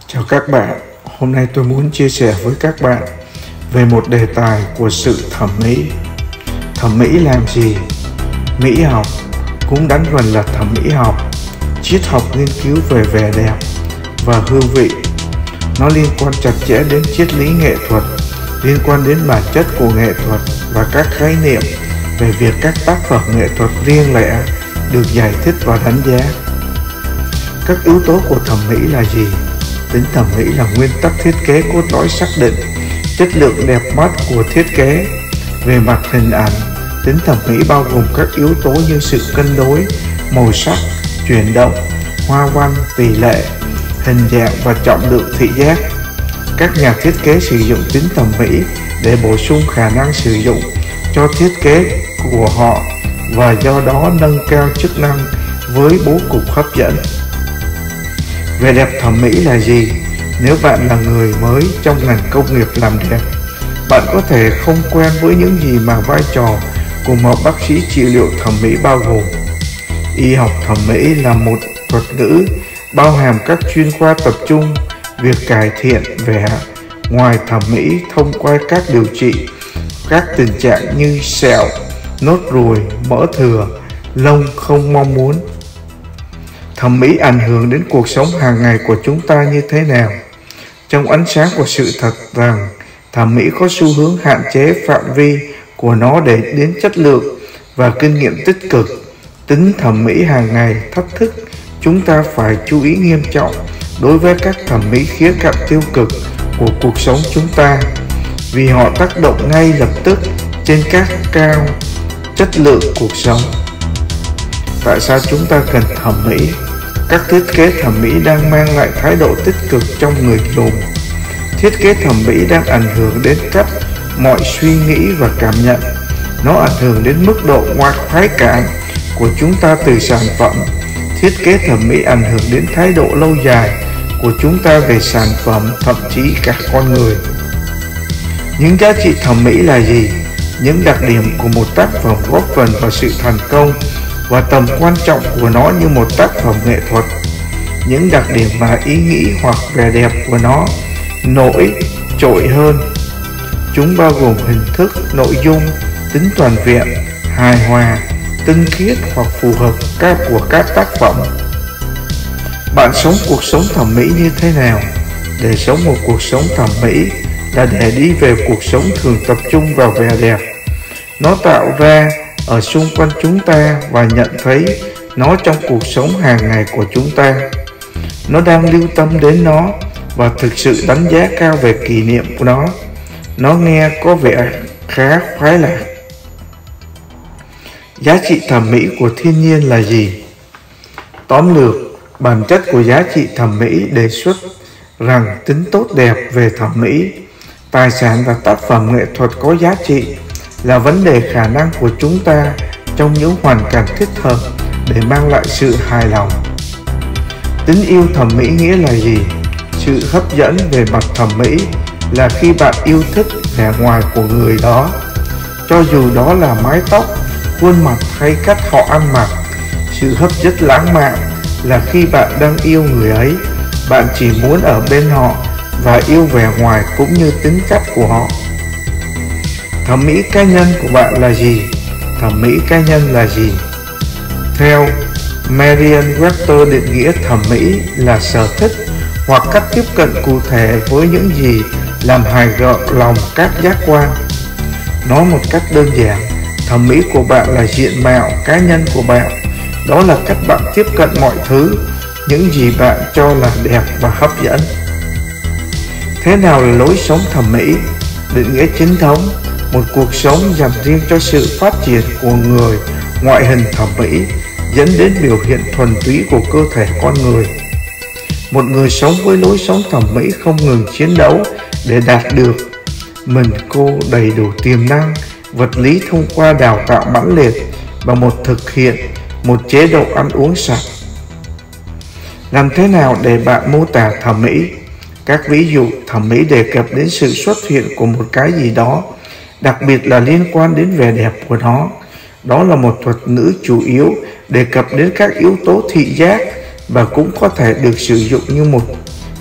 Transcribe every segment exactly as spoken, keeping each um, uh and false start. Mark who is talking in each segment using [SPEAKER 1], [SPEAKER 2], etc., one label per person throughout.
[SPEAKER 1] Chào các bạn, hôm nay tôi muốn chia sẻ với các bạn về một đề tài của sự thẩm mỹ. Thẩm mỹ làm gì? Mỹ học cũng đánh vần là thẩm mỹ học, triết học nghiên cứu về vẻ đẹp và hương vị. Nó liên quan chặt chẽ đến triết lý nghệ thuật, liên quan đến bản chất của nghệ thuật và các khái niệm về việc các tác phẩm nghệ thuật riêng lẻ được giải thích và đánh giá. Các yếu tố của thẩm mỹ là gì? Tính thẩm mỹ là nguyên tắc thiết kế cốt lõi xác định chất lượng đẹp mắt của thiết kế. Về mặt hình ảnh, tính thẩm mỹ bao gồm các yếu tố như sự cân đối, màu sắc, chuyển động, hoa văn, tỷ lệ, hình dạng và trọng lượng thị giác. Các nhà thiết kế sử dụng tính thẩm mỹ để bổ sung khả năng sử dụng cho thiết kế của họ và do đó nâng cao chức năng với bố cục hấp dẫn. Vẻ đẹp thẩm mỹ là gì? Nếu bạn là người mới trong ngành công nghiệp làm đẹp, bạn có thể không quen với những gì mà vai trò của một bác sĩ trị liệu thẩm mỹ bao gồm. Y học thẩm mỹ là một thuật ngữ bao hàm các chuyên khoa tập trung việc cải thiện vẻ ngoài thẩm mỹ thông qua các điều trị các tình trạng như sẹo, nốt ruồi, mỡ thừa, lông không mong muốn. Thẩm mỹ ảnh hưởng đến cuộc sống hàng ngày của chúng ta như thế nào? Trong ánh sáng của sự thật rằng thẩm mỹ có xu hướng hạn chế phạm vi của nó để đến chất lượng và kinh nghiệm tích cực, tính thẩm mỹ hàng ngày thách thức chúng ta phải chú ý nghiêm trọng đối với các thẩm mỹ khía cạnh tiêu cực của cuộc sống chúng ta, vì họ tác động ngay lập tức trên các cao chất lượng cuộc sống. Tại sao chúng ta cần thẩm mỹ? Các thiết kế thẩm mỹ đang mang lại thái độ tích cực trong người dùng. Thiết kế thẩm mỹ đang ảnh hưởng đến cách mọi suy nghĩ và cảm nhận. Nó ảnh hưởng đến mức độ ngoại khoái cảm của chúng ta từ sản phẩm. Thiết kế thẩm mỹ ảnh hưởng đến thái độ lâu dài của chúng ta về sản phẩm, thậm chí cả con người. Những giá trị thẩm mỹ là gì? Những đặc điểm của một tác phẩm góp phần vào sự thành công và tầm quan trọng của nó như một tác phẩm nghệ thuật. Những đặc điểm và ý nghĩ hoặc vẻ đẹp của nó nổi trội hơn. Chúng bao gồm hình thức, nội dung, tính toàn vẹn, hài hòa, tinh khiết hoặc phù hợp các của các tác phẩm. Bạn sống cuộc sống thẩm mỹ như thế nào? Để sống một cuộc sống thẩm mỹ là để đi về cuộc sống thường tập trung vào vẻ đẹp nó tạo ra ở xung quanh chúng ta và nhận thấy nó trong cuộc sống hàng ngày của chúng ta. Nó đang lưu tâm đến nó và thực sự đánh giá cao về kỷ niệm của nó. Nó nghe có vẻ khá khoái lạc. Giá trị thẩm mỹ của thiên nhiên là gì? Tóm lược, bản chất của giá trị thẩm mỹ đề xuất rằng tính tốt đẹp về thẩm mỹ, tài sản và tác phẩm nghệ thuật có giá trị là vấn đề khả năng của chúng ta trong những hoàn cảnh thích hợp để mang lại sự hài lòng. Tính yêu thẩm mỹ nghĩa là gì? Sự hấp dẫn về mặt thẩm mỹ là khi bạn yêu thích vẻ ngoài của người đó, cho dù đó là mái tóc, khuôn mặt hay cách họ ăn mặc. Sự hấp dẫn lãng mạn là khi bạn đang yêu người ấy, bạn chỉ muốn ở bên họ và yêu vẻ ngoài cũng như tính cách của họ. Thẩm mỹ cá nhân của bạn là gì? Thẩm mỹ cá nhân là gì? Theo Merriam-Webster, định nghĩa thẩm mỹ là sở thích hoặc cách tiếp cận cụ thể với những gì làm hài lòng các giác quan. Nói một cách đơn giản, thẩm mỹ của bạn là diện mạo cá nhân của bạn. Đó là cách bạn tiếp cận mọi thứ, những gì bạn cho là đẹp và hấp dẫn. Thế nào là lối sống thẩm mỹ? Định nghĩa chính thống, một cuộc sống dành riêng cho sự phát triển của người, ngoại hình thẩm mỹ dẫn đến biểu hiện thuần túy của cơ thể con người. Một người sống với lối sống thẩm mỹ không ngừng chiến đấu để đạt được mình cô đầy đủ tiềm năng vật lý thông qua đào tạo mãnh liệt và một thực hiện một chế độ ăn uống sạch. Làm thế nào để bạn mô tả thẩm mỹ? Các ví dụ thẩm mỹ đề cập đến sự xuất hiện của một cái gì đó, đặc biệt là liên quan đến vẻ đẹp của nó. Đó là một thuật ngữ chủ yếu đề cập đến các yếu tố thị giác và cũng có thể được sử dụng như một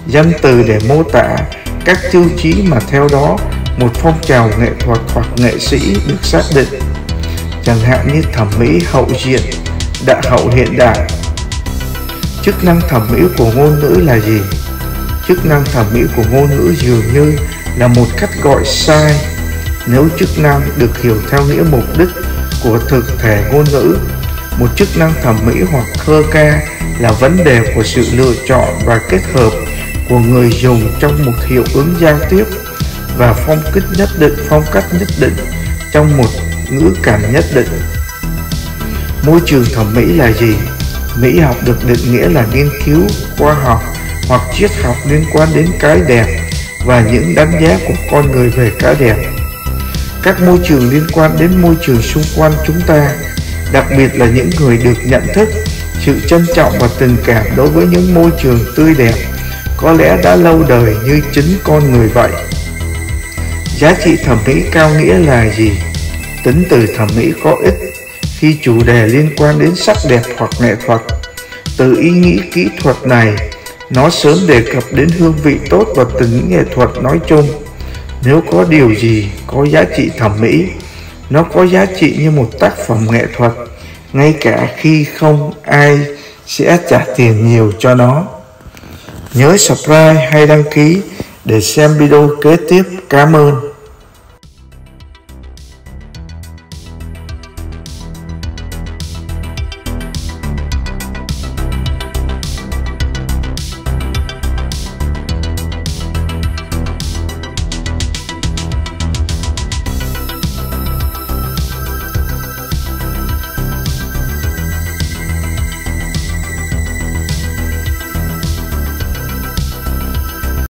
[SPEAKER 1] danh từ để mô tả các tiêu chí mà theo đó một phong trào nghệ thuật hoặc nghệ sĩ được xác định, chẳng hạn như thẩm mỹ hậu diện, đại hậu hiện đại. Chức năng thẩm mỹ của ngôn ngữ là gì? Chức năng thẩm mỹ của ngôn ngữ dường như là một cách gọi sai nếu chức năng được hiểu theo nghĩa mục đích của thực thể ngôn ngữ. Một chức năng thẩm mỹ hoặc thơ ca là vấn đề của sự lựa chọn và kết hợp của người dùng trong một hiệu ứng giao tiếp và phong cách nhất định, phong cách nhất định trong một ngữ cảnh nhất định. Môi trường thẩm mỹ là gì? Mỹ học được định nghĩa là nghiên cứu khoa học hoặc triết học liên quan đến cái đẹp và những đánh giá của con người về cái đẹp. Các môi trường liên quan đến môi trường xung quanh chúng ta, đặc biệt là những người được nhận thức sự trân trọng và tình cảm đối với những môi trường tươi đẹp, có lẽ đã lâu đời như chính con người vậy. Giá trị thẩm mỹ cao nghĩa là gì? Tính từ thẩm mỹ có ích khi chủ đề liên quan đến sắc đẹp hoặc nghệ thuật. Từ ý nghĩ kỹ thuật này, nó sớm đề cập đến hương vị tốt và tình nghệ thuật nói chung. Nếu có điều gì có giá trị thẩm mỹ, nó có giá trị như một tác phẩm nghệ thuật, ngay cả khi không ai sẽ trả tiền nhiều cho nó. Nhớ subscribe hay đăng ký để xem video kế tiếp. Cảm ơn.